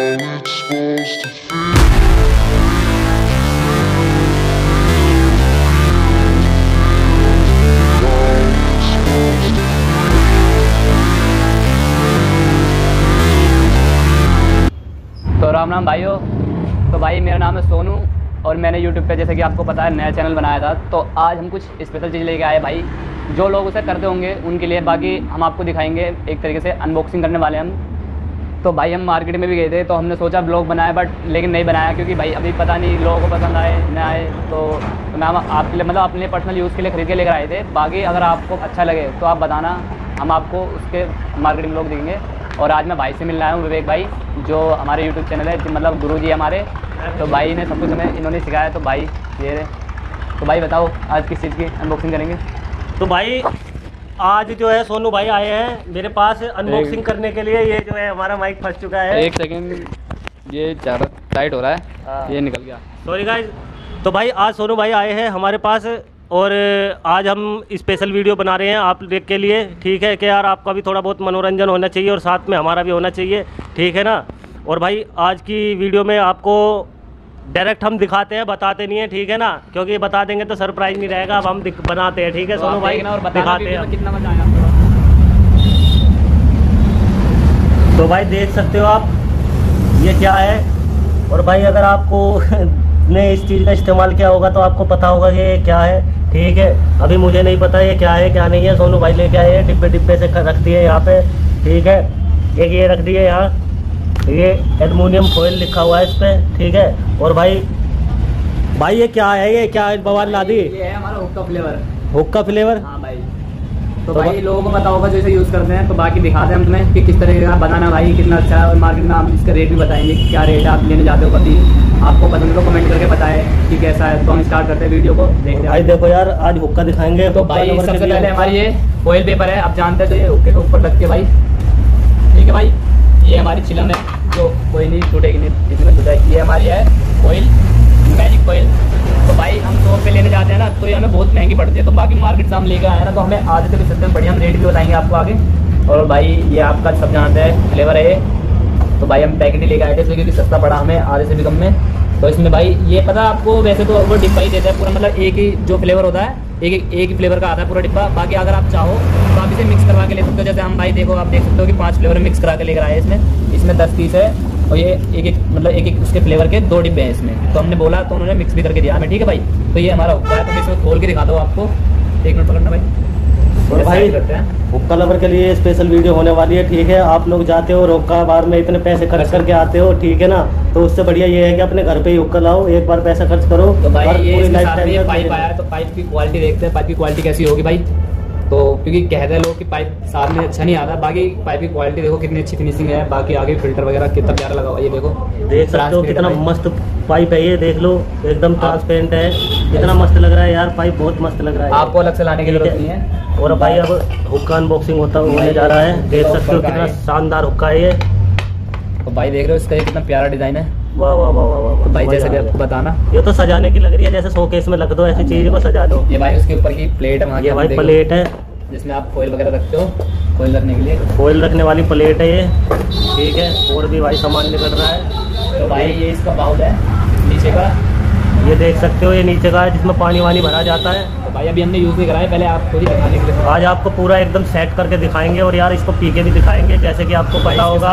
it's supposed to feel. तो राम राम भाइयों। तो भाई मेरा नाम है सोनू और मैंने यूट्यूब पे जैसे कि आपको पता है नया चैनल बनाया था। तो आज हम कुछ स्पेशल चीज़ लेके आए भाई, जो लोग उसे करते होंगे उनके लिए। बाकी हम आपको दिखाएंगे, एक तरीके से अनबॉक्सिंग करने वाले हम। तो भाई हम मार्केट में भी गए थे, तो हमने सोचा ब्लॉग बनाए, लेकिन नहीं बनाया क्योंकि भाई अभी पता नहीं लोगों को पसंद आए ना आए। तो मैं आपके लिए मतलब अपने पर्सनल यूज़ के लिए खरीद के लेकर आए थे। बाकी अगर आपको अच्छा लगे तो आप बताना, हम आपको उसके मार्केटिंग ब्लॉग देंगे। और आज मैं भाई से मिलने आया हूँ, विवेक भाई, जो हमारे यूट्यूब चैनल है, मतलब गुरुजी हमारे। तो भाई ने सब कुछ हमें इन्होंने सिखाया। तो भाई ये रहे। तो भाई बताओ आज किस चीज़ की अनबॉक्सिंग करेंगे? तो भाई आज जो है सोनू भाई आए हैं मेरे पास अनबॉक्सिंग करने के लिए। ये जो है हमारा माइक फंस चुका है। एक सेकेंड, ये ज़्यादा टाइट हो रहा है, ये निकल गया, सॉरी गाइस। तो भाई आज सोनू भाई आए हैं हमारे पास और आज हम स्पेशल वीडियो बना रहे हैं आप के लिए। ठीक है कि यार आपका भी थोड़ा बहुत मनोरंजन होना चाहिए और साथ में हमारा भी होना चाहिए, ठीक है ना। और भाई आज की वीडियो में आपको डायरेक्ट हम दिखाते हैं, बताते नहीं है, ठीक है ना, क्योंकि बता देंगे तो सरप्राइज नहीं रहेगा। अब हम बनाते हैं, ठीक है सोनू भाई, और दिखाते हैं कितना मजा आया। तो भाई देख सकते हो आप ये क्या है। और भाई अगर आपको ने इस चीज़ का इस्तेमाल किया होगा तो आपको पता होगा कि ये क्या है, ठीक है। अभी मुझे नहीं पता ये क्या है क्या नहीं है। सोनू भाई लेके आए हैं, डिब्बे से रख दिए यहाँ पे, ठीक है। एक ये रख दिए यहाँ, ये एल्युमिनियम फॉइल लिखा हुआ है इस पर, ठीक है। और भाई ये क्या है, ये क्या है बवाल लादी? ये है हमारा हुक्का फ्लेवर। हुक्का फ्लेवर? हाँ भाई। तो भाई लोगों को पता होगा जो इसे यूज़ करते हैं। तो बाकी दिखाते हैं हम तुम्हें कि किस तरह का बनाना भाई, कितना अच्छा है। और मार्केट में हम इसका रेट भी बताएंगे, क्या रेट है, आप लेने जाते हो कभी, आपको पसंद तो कमेंट करके बताएं कि कैसा है। तो हम स्टार्ट करते हैं वीडियो को, देखते हैं। भाई देखो यार आज हुक्का दिखाएंगे। तो भाई सबसे पहले हमारी ये फॉइल पेपर है, आप जानते हैं। तो ये हुक्के के ऊपर रख के भाई, ठीक है भाई। ये हमारी चिलम है जो कोई नहीं टूटेगी, नहीं इसमें टूटा। ये हमारी है फॉइल, मैजिक फॉइल। तो भाई हम शॉप पे लेने जाते हैं ना, तो ये हमें बहुत महंगी पड़ती है। तो बाकी मार्केट से हम लेकर आए ना, तो हमें आधे से भी सस्ते में बढ़िया हम रेट भी बताएंगे आपको आगे। और भाई ये आपका सब जानते हैं फ्लेवर है ये। तो भाई हम पैकेट ही लेकर आए थे इसलिए, क्योंकि सस्ता पड़ा हमें आधे से भी कम में। तो इसमें भाई ये पता आपको, वैसे तो वो डिब्बा ही देता है पूरा, मतलब एक ही जो फ्लेवर होता है एक ही फ्लेवर का आता है पूरा डिब्बा। बाकी अगर आप चाहो तो आप इसे मिक्स करवा के ले सकते हो। जैसे हम भाई देखो, आप देख सकते हो कि 5 फ्लेवर मिक्स करा के लेकर आए इसमें 10 पीस है। और ये एक उसके फ्लेवर के 2 डिब्बे हैं इसमें। तो हमने बोला तो उन्होंने मिक्स भी करके दिया हमें, ठीक है भाई। तो ये हमारा हुक्का है। तो मैं इसमें खोल के दिखा दो आपको, 1 मिनट पकड़ना भाई। और भाई हुक्का लवर के लिए स्पेशल वीडियो होने वाली है, ठीक है। आप लोग जाते हो हुक्का बार में इतने पैसे खर्च करके आते हो, ठीक है ना। तो उससे बढ़िया ये है कि अपने घर पे ही हुक्का लाओ, एक बार पैसा खर्च करो। तो भाई ये पाइप आया, तो पाइप की क्वालिटी देखते हैं, पाइप की क्वालिटी कैसी होगी भाई। तो क्योंकि कहते हैं लोग कि पाइप साथ में अच्छा नहीं आता, बाकी पाइप की क्वालिटी देखो कितनी अच्छी फिनिशिंग है। बाकी आगे फिल्टर वगैरह कितना प्यारा लगा हुआ है, ये देखो, देख सकते हो कितना मस्त पाइप है ये, देख लो एकदम ट्रांसपेरेंट है, कितना मस्त लग रहा है यार। पाइप बहुत मस्त लग रहा है, आपको अलग से लाने की जरूरत नहीं है। और भाई अब हुक्का अनबॉक्सिंग होने जा रहा है, देख सकते हो कितना शानदार हुक्का है ये। तो भाई देख रहे हो इसका ये कितना प्यारा डिजाइन है। वाह वाह वाह वाह। तो भाई जैसे भी आपको बताना, ये तो सजाने की लग रही है, जैसे शोकेस में लग दो, ऐसी चीज को सजा दो। ये भाई उसके ऊपर की प्लेट है, ये भाई प्लेट है जिसमें आप फॉइल वगैरह रखते हो, फॉइल रखने के लिए। फॉइल रखने वाली प्लेट है ये, ठीक है। और भी भाई सामान निकल रहा है। तो भाई ये इसका बाउल है नीचे का, ये देख सकते हो, ये नीचे का है जिसमें पानी वानी भरा जाता है। तो भाई अभी हमने यूज़ नहीं करा है, पहले आपको ही दिखाने के लिए आज आपको पूरा एकदम सेट करके दिखाएंगे। और यार इसको पी के भी दिखाएंगे, जैसे कि आपको पता होगा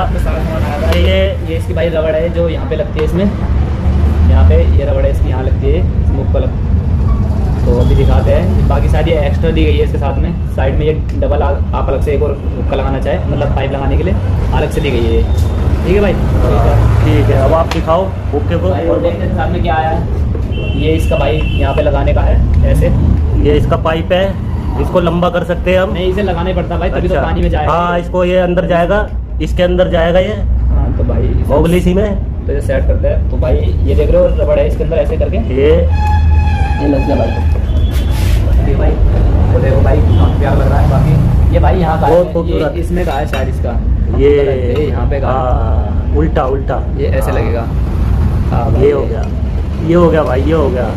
ये इसकी भाई रबड़ है जो यहाँ पे लगती है इसमें, यहाँ पे ये रबड़ है इसकी, यहाँ लगती है स्मोक पर। तो अभी दिखाते हैं। बाकी सारी ये एक्स्ट्रा दी गई है इसके साथ में, साइड में ये डबल आप अलग से एक और हुक्का लगाना चाहे, मतलब पाइप लगाने के लिए अलग से दी गई है, ठीक है भाई। ठीक है, अब आप दिखाओ हुक्के को। और देखते साथ में क्या आया है, ये इसका भाई यहाँ पे लगाने का है ऐसे, ये इसका पाइप है, इसको लंबा कर सकते हैं हम। नहीं, इसे लगाने पड़ता भाई, तभी अच्छा। तो पानी में जाएगा। हाँ, इसको ये अंदर जाएगा, इसके अंदर जाएगा ये। हाँ तो भाई ओगली सी में तो ये सेट करते हैं। तो भाई ये देख रहे हो रबड़ है इसके अंदर, ऐसे करके ये लग गया भाई। वो देखो भाई बहुत प्यारा लग रहा है। बाकी ये भाई यहाँ का बहुत है, खूबसूरत। ये इसमें का है शायद इसका, ये यहाँ पे का उल्टा उल्टा ये ऐसे लगेगा। ये हो गया, ये हो गया भाई, ये हो गया।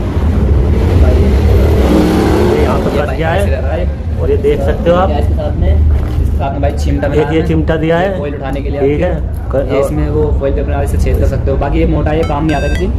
ये यहाँ पर लग गया है। और ये देख सकते हो आप, इसके साथ में साथ में भाई चिमटा एक ये चिमटा दिया है ऑयल उठाने के लिए, ठीक है। ये इसमें वो ऑयल पेपर से छेद कर सकते हो। बाकी ये मोटा, ये काम नहीं आता किसी।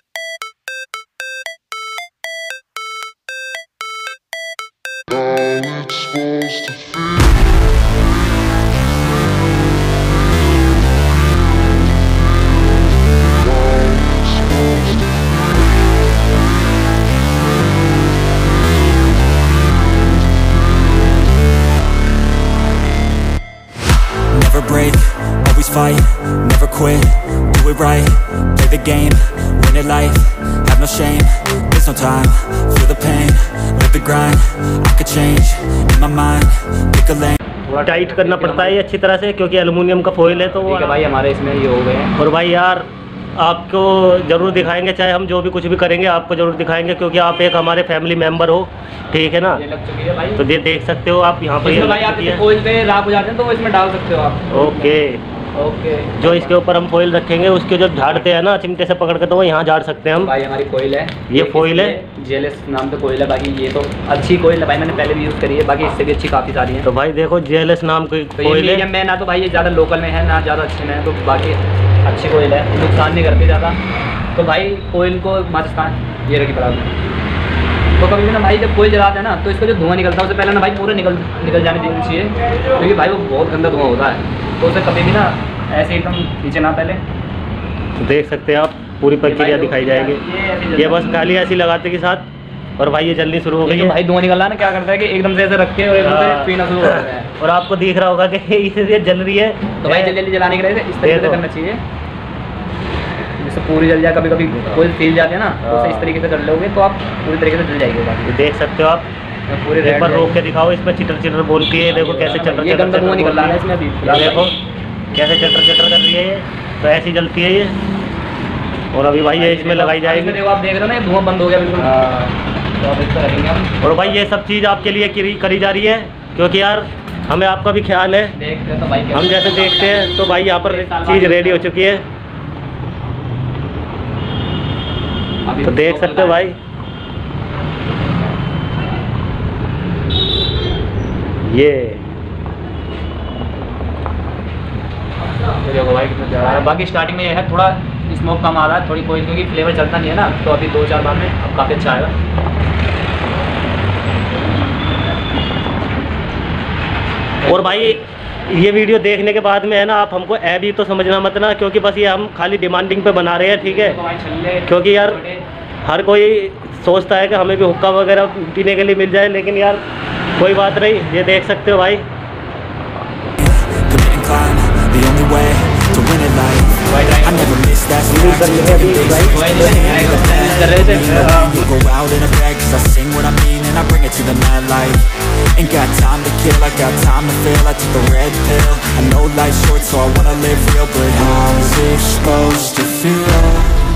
Never break, always fight, never quit, do it right, play the game, win it life, have no shame, there's no time, feel the pain, live the grind, I could change, in my mind, pick a lane. थोड़ा tight करना पड़ता है ये अच्छी तरह से, क्योंकि aluminium का फॉइल है तो वो भाई हमारे इसमें ये हो गए हैं। और भाई यार आपको ज़रूर दिखाएंगे, चाहे हम जो भी कुछ भी करेंगे आपको ज़रूर दिखाएंगे, क्योंकि आप एक हमारे फैमिली मेंबर हो, ठीक है ना। ये लग चुकी है भाई, तो ये देख सकते हो आप यहाँ पर। भाई आप ऑयल पे राख हो जाते हैं तो वो इसमें डाल सकते हो आप। ओके ओके, जो इसके ऊपर हम फॉइल रखेंगे उसके जो झाड़ते हैं ना चिमटे से पकड़ के, तो वो यहाँ झाड़ सकते हैं हम। भाई हमारी कोयल है, ये फॉइल है, जेएलएस नाम पे कोयल है। बाकी ये तो अच्छी कोयल है भाई, मैंने पहले भी यूज़ करी है, बाकी इससे भी अच्छी काफ़ी सारी है। तो भाई देखो जेएलएस नाम की कोयल है। मैं ना तो भाई ये ज़्यादा लोकल में है ना ज़्यादा अच्छे में है, तो बाकी अच्छी कोयल है, नुकसान नहीं करती ज़्यादा। तो भाई कोयल को माचिस्तान ये रखी पड़ा, तो कभी भी ना भाई जब कोयल जलाते हैं ना तो इसका जो धुआं निकलता है उससे पहले ना भाई पूरा निकल जाने देना चाहिए, क्योंकि भाई वो बहुत गंदा धुआं होता है। तो उसे कभी भी ना ऐसे एकदम नीचे ना पहले। देख सकते हैं आप पूरी प्रक्रिया दिखाई जाएगी। ये बस खाली ऐसी लगाते के साथ, और भाई ये जलनी शुरू हो गई है। भाई धुआं निकल रहा है ना, क्या करता है कि एकदम से ऐसे रख के और एकदम से पीना शुरू हो जाता है। और आपको दिख रहा होगा कि इसे जल रही है, तो भाई जल्दी जल्दी जलाने के लिए इस तरीके से करना चाहिए जिससे पूरी जल जाए। कभी कभी कोई फील जाते हैं ना, तो उसे इस तरीके से कर लोगे तो आप पूरी तरीके से जल जाएगी। देख सकते हो आप, पूरे एक बार रोक के दिखाओ, इसमें चिटर चिटर बोलती है। देखो कैसे चटर ये गंदा धुआं निकल रहा है इसमें अभी, देखो कैसे चटर चटर कर रही है ये, तो ऐसी जलती है ये। और अभी भाई ये इसमें लगाई जाएगी। देखो आप देख रहे हो ना, धुआं बंद हो गया बिल्कुल। तो आप इसको रखेंगे हम। और भाई ये सब चीज़ आपके लिए करी जा रही है, क्योंकि यार हमें आपका भी ख्याल है। देखते तो भाई हम जैसे देखते हैं तो भाई यहाँ पर चीज़ रेडी हो चुकी है, तो देख सकते हो भाई। ये देखो भाई कितना जा रहा है। बाकी स्टार्टिंग में ये है थोड़ा स्मोक कम आ रहा है थोड़ी कोयल, क्योंकि फ्लेवर चलता नहीं है ना, तो अभी 2-4 बार में अब काफ़ी अच्छा आएगा। और भाई ये वीडियो देखने के बाद में है ना, आप हमको ऐ भी तो समझना मत ना, क्योंकि बस ये हम खाली डिमांडिंग पे बना रहे हैं, ठीक है। क्योंकि यार हर कोई सोचता है कि हमें भी हुक्का वगैरह पीने के लिए मिल जाए, लेकिन यार कोई बात नहीं। ये देख सकते हो भाई, Ain't got time to kill, I got time to feel. I took the red pill, I know life's short so I wanna live real. But how's it supposed to feel?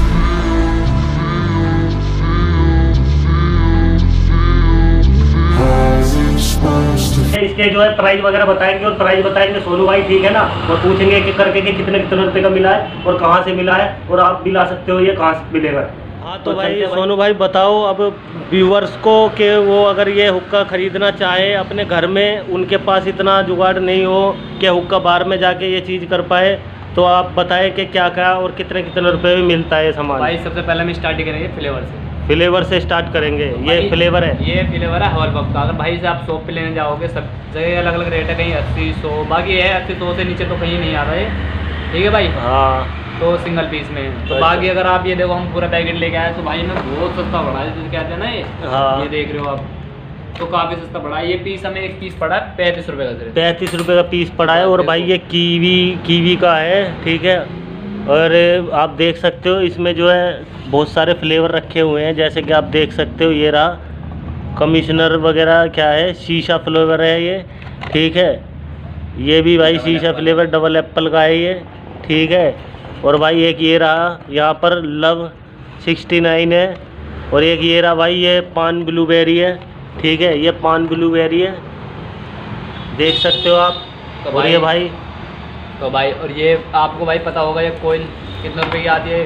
इसके जो है प्राइस वगैरह बताएंगे, और price बताएंगे सोनू भाई, ठीक है ना। और पूछेंगे कि करके कि कितने कितने रुपए का मिला है और कहाँ से मिला है, और आप भी ला सकते हो, ये कहाँ से मिलेगा। हाँ तो भाई सोनू भाई बताओ अब व्यूवर्स को कि वो अगर ये हुक्का ख़रीदना चाहे अपने घर में, उनके पास इतना जुगाड़ नहीं हो कि हुक्का बार में जाके ये चीज़ कर पाए, तो आप बताएं कि क्या क्या और कितने कितने रुपए में मिलता है ये सामान। भाई सबसे पहले हम स्टार्ट करेंगे फ्लेवर से। फ्लेवर से स्टार्ट करेंगे। ये फ्लेवर है, ये फ्लेवर है हवलपफ का। अगर भाई से आप शॉप पे लेने जाओगे सब जगह अलग अलग रेट है, कहीं 80-100, बाकी है 80-100 से नीचे तो कहीं नहीं आ रहा है, ठीक है भाई। हाँ तो सिंगल पीस में तो बाकी अगर आप ये देखो हम पूरा पैकेट लेके आए तो भाई ना बहुत सस्ता पड़ा है, जैसे कहते हैं ना ये। हाँ। ये देख रहे हो आप, तो काफ़ी सस्ता पड़ा है। ये पीस हमें एक पीस पड़ा है 35 रुपये का सिर्फ। 35 रुपये का पीस पड़ा है। और भाई ये कीवी का है, ठीक है। और आप देख सकते हो इसमें जो है बहुत सारे फ्लेवर रखे हुए हैं, जैसे कि आप देख सकते हो ये रहा कमिश्नर वगैरह, क्या है शीशा फ्लेवर है ये, ठीक है। ये भी भाई शीशा फ्लेवर डबल एप्पल का है ये, ठीक है। और भाई एक ये रहा यहाँ पर लव 69 है। और एक ये रहा भाई ये पान ब्लूबेरी है, ठीक है। ये पान ब्लूबेरी है, देख सकते हो आप। तो और ये भाई और ये आपको भाई पता होगा ये कोयल कितने रुपए की आती है।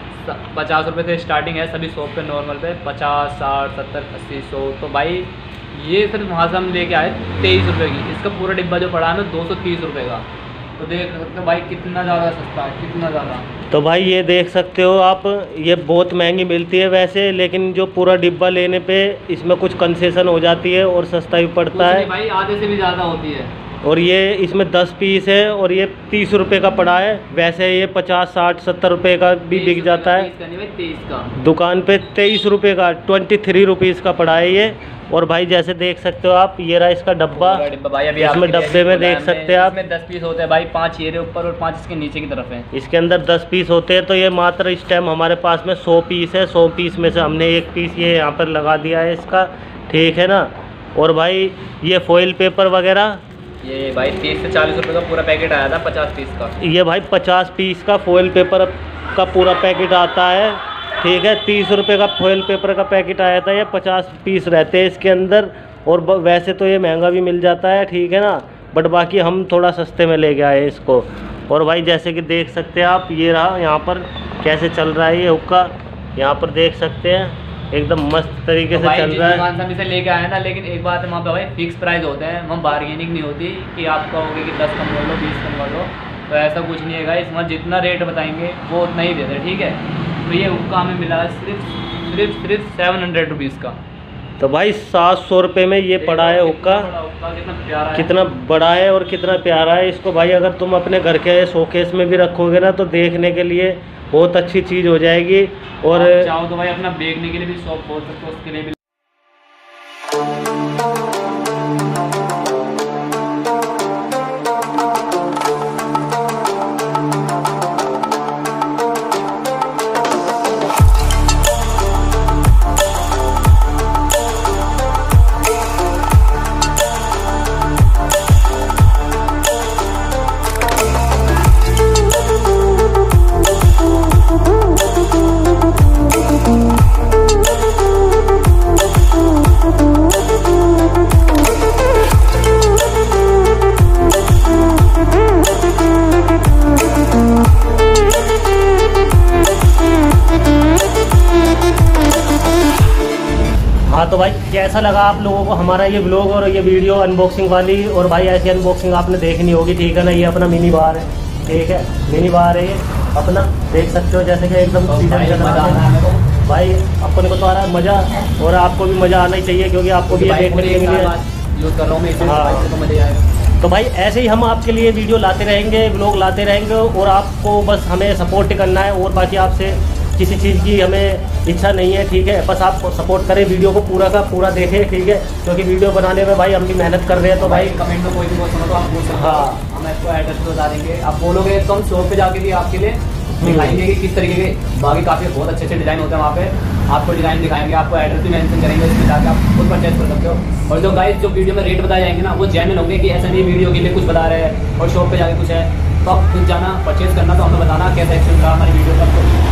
50 रुपये से स्टार्टिंग है सभी शॉप पे, नॉर्मल पे 50, 60, 70, 80, 100। तो भाई ये सिर्फ वहाँ से हम लेके आए 23 रुपये की। इसका पूरा डिब्बा जो पड़ा है ना 230 रुपये का। तो देख सकते हो भाई कितना ज़्यादा सस्ता है, कितना ज़्यादा। तो भाई ये देख सकते हो आप, ये बहुत महंगी मिलती है वैसे, लेकिन जो पूरा डिब्बा लेने पे इसमें कुछ कंसेशन हो जाती है और सस्ता भी पड़ता है भाई, आधे से भी ज़्यादा होती है। और ये इसमें 10 पीस है और ये 30 रुपये का पड़ा है। वैसे ये 50, 60, 70 रुपये का भी बिक जाता है। 23 का दुकान पे 23 रुपये का, 23 रुपीज़ का पड़ा है ये। और भाई जैसे देख सकते हो आप, ये रहा इसका डब्बा। भाई अभी इसमें डब्बे में देख सकते हैं आप, इसमें 10 पीस होते हैं भाई, 5 ये ऊपर और 5 इसके नीचे की तरफ है। इसके अंदर 10 पीस होते हैं। तो ये मात्र इस टाइम हमारे पास में 100 पीस है। 100 पीस में से हमने 1 पीस ये यहाँ पर लगा दिया है इसका, ठीक है ना। और भाई ये फॉइल पेपर वगैरह, ये भाई 30 से 40 रुपये का पूरा पैकेट आया था 50 पीस का। ये भाई 50 पीस का फॉइल पेपर का पूरा पैकेट आता है, ठीक है। 30 रुपये का फॉइल पेपर का पैकेट आया था, ये 50 पीस रहते हैं इसके अंदर। और वैसे तो ये महंगा भी मिल जाता है, ठीक है ना, बट बाकी हम थोड़ा सस्ते में ले के आए इसको। और भाई जैसे कि देख सकते हैं आप, ये रहा यहाँ पर कैसे चल रहा है ये हुक्का, यहाँ पर देख सकते हैं एकदम मस्त तरीके से चल रहा है। दुकान से हम इसे लेके आए ना, लेकिन एक बात है वहाँ पे भाई फिक्स प्राइस होते हैं, वहाँ बार्गेनिंग नहीं होती कि आप कहोगे कि 10 कम कर लो 20 कम कर लो, तो ऐसा कुछ नहीं है गाइस। वहाँ जितना रेट बताएंगे वो उतना ही देते, ठीक है। तो ये हुक्का हमें मिला सिर्फ 700 रुपीज़ का। तो भाई 700 रुपये में ये पड़ा है हुक्का। कितना बड़ा है और कितना प्यारा है। इसको भाई अगर तुम अपने घर के शोकेस में भी रखोगे ना, तो देखने के लिए बहुत अच्छी चीज़ हो जाएगी। और चाहो तो भाई अपना बेचने के लिए भी शॉप खोल सकते हो, उसके लिए भी। हाँ तो भाई कैसा लगा आप लोगों को हमारा ये व्लॉग और ये वीडियो अनबॉक्सिंग वाली। और भाई ऐसी अनबॉक्सिंग आपने देखनी होगी, ठीक है ना। ये अपना मिनी बार है, ठीक है, मिनी बार है ये अपना, देख सकते हो जैसे कि एकदम सीजन चल रहा है। भाई अपन को तो आ रहा है मज़ा, और आपको भी मज़ा आना ही चाहिए, क्योंकि आपको भी ये देखने के लिए यूज़ कर रहा हूँ मैं, हाँ। तो मज़ा आएगा। तो भाई ऐसे ही हम आपके लिए वीडियो लाते रहेंगे, व्लॉग लाते रहेंगे, और आपको बस हमें सपोर्ट करना है। और बाकी आपसे किसी चीज़ की हमें इच्छा नहीं है, ठीक है। बस आप सपोर्ट करें, वीडियो को पूरा का पूरा देखें, ठीक है, क्योंकि वीडियो बनाने में भाई हम भी मेहनत कर रहे हैं। तो भाई कमेंट में कोई भी क्वेश्चन हो तो आप पूछ सकते हो, हाँ, हम आपको एड्रेस बता देंगे। आप बोलोगे तो हम शॉप पे जाके भी आपके लिए दिखाएंगे कि किस तरीके के, बाकी काफ़ी बहुत अच्छे अच्छे डिज़ाइन होते हैं वहाँ पे, आपको डिज़ाइन दिखाएंगे, आपको एड्रेस भी मेंशन करेंगे, इसमें जाकर आप खुद परचेज कर सकते हो। और जो गाइस जो वीडियो में रेट बताए जाएंगे ना, वो जेन्युइन होंगे, कि ऐसा नहीं वीडियो के लिए कुछ बता रहे हैं और शॉप पे जाके कुछ है। तो आप खुद जाना परचेज करना, तो हमें बताना कैसा एक्शन रहा हमारी वीडियो का।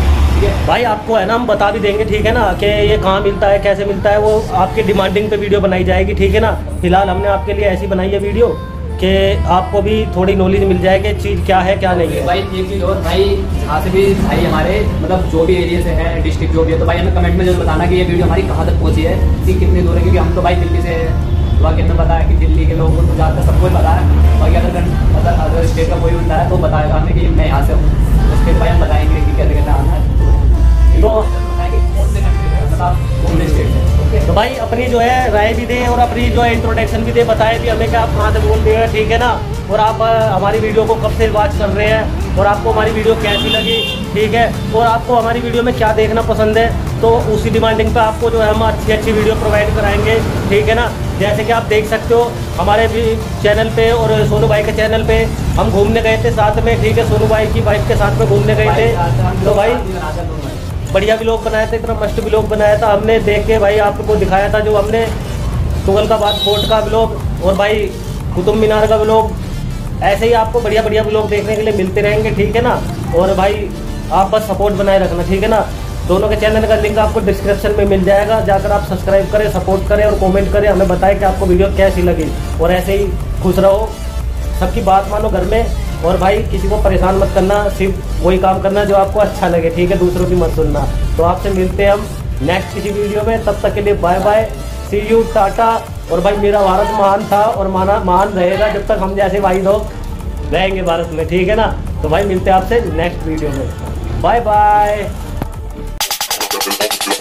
भाई आपको है ना हम बता भी देंगे, ठीक है ना, कि ये कहाँ मिलता है, कैसे मिलता है, वो आपकी डिमांडिंग पे वीडियो बनाई जाएगी, ठीक है ना। फिलहाल हमने आपके लिए ऐसी बनाई है वीडियो कि आपको भी थोड़ी नॉलेज मिल जाएगी चीज़ क्या है क्या नहीं है। भाई एक चीज़ और, भाई जहाँ से भी भाई हमारे मतलब जो भी एरिया से है, डिस्ट्रिक्ट जो भी है, तो भाई हमें कमेंट में जरूर बताना कि ये वीडियो हमारी कहाँ तक पहुँची है, कि कितनी दूर है। क्योंकि हम तो भाई दिल्ली से बाकी हमें पता है कि दिल्ली के लोगों को ज़्यादातर सबको ही पता है। बाकी अदर स्टेट का कोई बंदा है तो बताएगा हमें कि मैं यहाँ से हूँ, उसके भाई हम बताएंगे कि कैसे कैसे आना है। तो भाई अपनी जो है राय भी दें और अपनी जो है इंट्रोडक्शन भी दे, बताए भी हमें कि आप कहाँ से बोल रहे हैं, ठीक है ना। और आप हमारी वीडियो को कब से वॉच कर रहे हैं और आपको हमारी वीडियो कैसी लगी, ठीक है, और आपको हमारी वीडियो में क्या देखना पसंद है, तो उसी डिमांडिंग पे आपको जो है हम अच्छी अच्छी वीडियो प्रोवाइड कराएंगे, ठीक है ना। जैसे कि आप देख सकते हो हमारे भी चैनल पे और सोनू भाई के चैनल पे हम घूमने गए थे साथ में, ठीक है, सोनू भाई की वाइफ के साथ में घूमने गए थे। तो भाई बढ़िया व्लॉग बनाया था, इतना मस्त व्लॉग बनाया था हमने, देख के भाई आपको दिखाया था जो हमने तुगलकाबाद फोर्ट का व्लॉग और भाई कुतुब मीनार का व्लॉग। ऐसे ही आपको बढ़िया बढ़िया व्लॉग देखने के लिए मिलते रहेंगे, ठीक है ना। और भाई आप बस सपोर्ट बनाए रखना, ठीक है ना। दोनों के चैनल का लिंक आपको डिस्क्रिप्शन में मिल जाएगा, जाकर आप सब्सक्राइब करें, सपोर्ट करें और कमेंट करें, हमें बताएं कि आपको वीडियो कैसी लगी। और ऐसे ही खुश रहो, सबकी बात मानो घर में, और भाई किसी को परेशान मत करना, सिर्फ वही काम करना जो आपको अच्छा लगे, ठीक है, दूसरों की मत सुनना। तो आपसे मिलते हैं हम नेक्स्ट किसी वीडियो में, तब तक के लिए bye bye, see you, tata. और भाई मेरा भारत महान था और महान रहेगा जब तक हम जैसे भाई लोग रहेंगे भारत में, ठीक है ना। तो भाई मिलते हैं आपसे नेक्स्ट वीडियो में, बाय बाय।